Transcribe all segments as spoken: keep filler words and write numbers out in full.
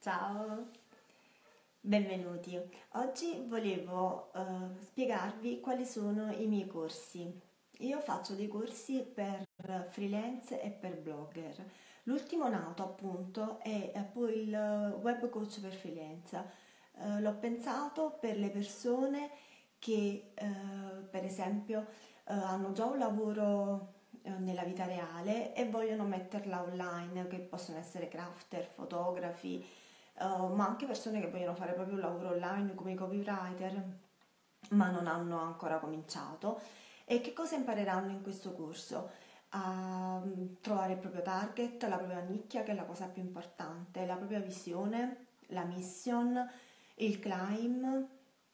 Ciao, benvenuti. Oggi volevo eh, spiegarvi quali sono i miei corsi. Io faccio dei corsi per freelance e per blogger. L'ultimo nato appunto è, è poi il web coach per freelance. Eh, l'ho pensato per le persone che eh, per esempio eh, hanno già un lavoro eh, nella vita reale e vogliono metterla online, che possono essere crafter, fotografi, uh, ma anche persone che vogliono fare proprio un lavoro online come copywriter, ma non hanno ancora cominciato. E che cosa impareranno in questo corso? A mm, trovare il proprio target, la propria nicchia, che è la cosa più importante, la propria visione, la mission, il climb,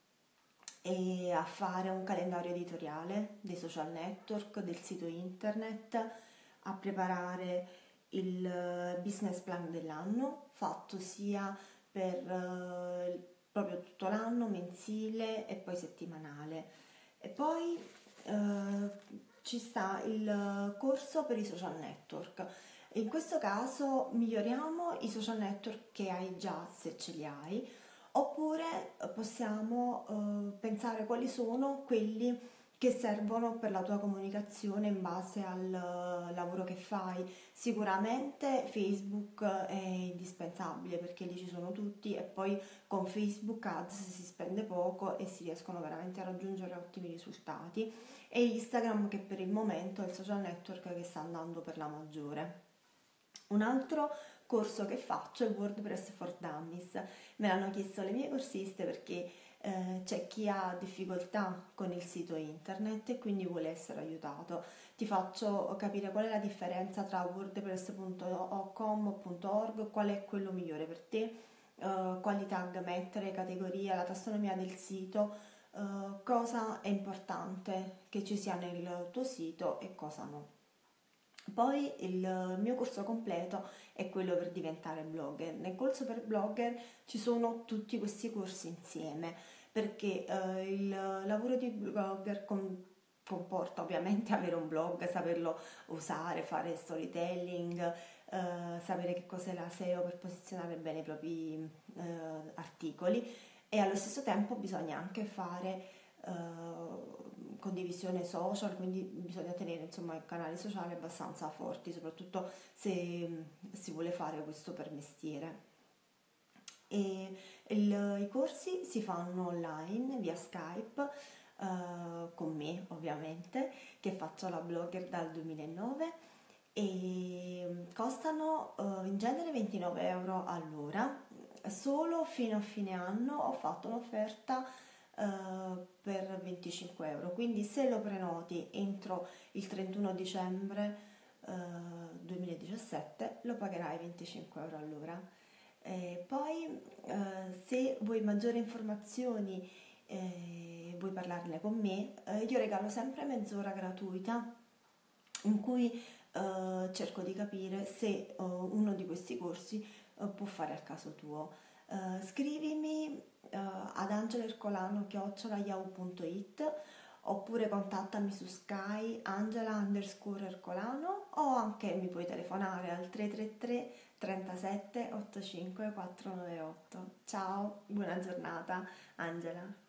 e a fare un calendario editoriale dei social network, del sito internet, a preparare il eh, business plan dell'anno, fatto sia per eh, proprio tutto l'anno, mensile e poi settimanale. E poi eh, ci sta il corso per i social network. In questo caso miglioriamo i social network che hai già, se ce li hai, oppure eh, possiamo eh, pensare quali sono quelli che servono per la tua comunicazione in base al eh, lavoro che fai. Sicuramente Facebook è indispensabile perché lì ci sono tutti e poi con Facebook Ads si spende poco e si riescono veramente a raggiungere ottimi risultati, e Instagram, che per il momento è il social network che sta andando per la maggiore. Un altro corso che faccio è WordPress for Dummies. Me l'hanno chiesto le mie corsiste perché eh, c'è chi ha difficoltà con il sito internet e quindi vuole essere aiutato. Ti faccio capire qual è la differenza tra wordpress punto com o punto org, qual è quello migliore per te, eh, quali tag mettere, categoria, la tassonomia del sito, eh, cosa è importante che ci sia nel tuo sito e cosa no. Poi il mio corso completo è quello per diventare blogger. Nel corso per blogger ci sono tutti questi corsi insieme, perché eh, il lavoro di blogger com- comporta ovviamente avere un blog, saperlo usare, fare storytelling, eh, sapere che cos'è la S E O per posizionare bene i propri eh, articoli, e allo stesso tempo bisogna anche fare eh, condivisione social, quindi bisogna tenere insomma i canali sociali abbastanza forti, soprattutto se si vuole fare questo per mestiere. E il, i corsi si fanno online via Skype, eh, con me ovviamente, che faccio la blogger dal duemilanove, e costano eh, in genere ventinove euro all'ora. Solo fino a fine anno ho fatto un'offerta eh, per venticinque euro, quindi se lo prenoti entro il trentuno dicembre eh, duemiladiciassette lo pagherai venticinque euro all'ora. E poi eh, se vuoi maggiori informazioni, eh, vuoi parlarne con me, eh, io regalo sempre mezz'ora gratuita in cui eh, cerco di capire se eh, uno di questi corsi eh, può fare al caso tuo. Eh, scrivimi eh, ad angelercolano chiocciola yahoo punto it, oppure contattami su Sky Angela underscore Ercolano, o anche mi puoi telefonare al tre tre tre trentasette ottantacinque quattrocentonovantaotto. Ciao, buona giornata Angela.